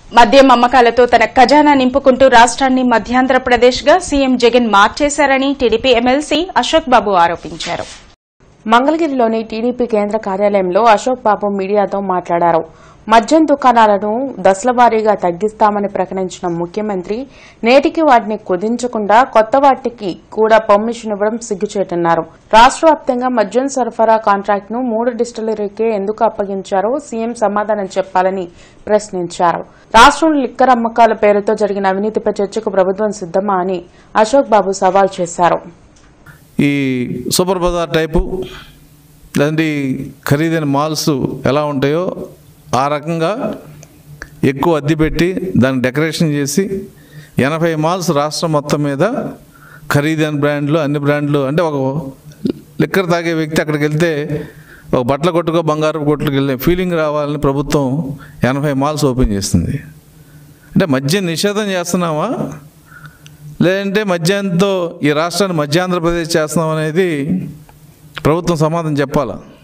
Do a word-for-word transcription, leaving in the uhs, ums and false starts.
మద్యం అమ్మకాలతో తన ఖజానా నింపుకుంటూ రాష్ట్రాన్ని మధ్యాంధ్రప్రదేశ్గా సీఎం జగన్ మార్చేశారని టీడీపీ ఎమ్మెల్సీ అశోక్ బాబు ఆరోపించారు. మంగళగిరిలోని టీడీపీ కేంద్ర కార్యాలయంలో అశోక్ బాబు మీడియాతో మాట్లాడారు. మద్యం దుకాణాలను దశలవారీగా తగ్గిస్తామని ప్రకటించిన ముఖ్యమంత్రి నేటికి వాటిని కుదించకుండా కొత్త వాటికి కూడా పర్మిషన్ ఇవ్వడం సిగ్గుచేటన్నారు. రాష్ట్ర వ్యాప్తంగా మద్యం సరఫరా కాంట్రాక్టును మూడు డిస్టిలరీకే ఎందుకు అప్పగించారో సీఎం సమాధానం చెప్పాలని ప్రశ్నించారు. రాష్ట్రంలో లిక్కర్ అమ్మకాల పేరుతో జరిగిన అవినీతిపై చర్చకు ప్రభుత్వం సిద్దమా అని అశోక్ బాబు సవాల్ చేశారు. ఈ సూపర్ బజార్ టైపు లేదంటే ఖరీదైన మాల్స్ ఎలా ఉంటాయో ఆ రకంగా ఎక్కువ అద్దె పెట్టి దాన్ని డెకరేషన్ చేసి ఎనభై మాల్స్ రాష్ట్రం మొత్తం మీద ఖరీదైన బ్రాండ్లు అన్ని బ్రాండ్లు అంటే ఒక లిక్కర్ తాగే వ్యక్తి అక్కడికి వెళ్తే ఒక బట్టల కొట్టుకో బంగారు కొట్టుకు వెళ్ళే ఫీలింగ్ రావాలని ప్రభుత్వం ఎనభై మాల్స్ ఓపెన్ చేస్తుంది. అంటే మద్యం నిషేధం చేస్తున్నామా లేదంటే మద్యంతో ఈ రాష్ట్రాన్ని మధ్యాంధ్రప్రదేశ్ చేస్తున్నాం అనేది ప్రభుత్వం సమాధానం చెప్పాలా.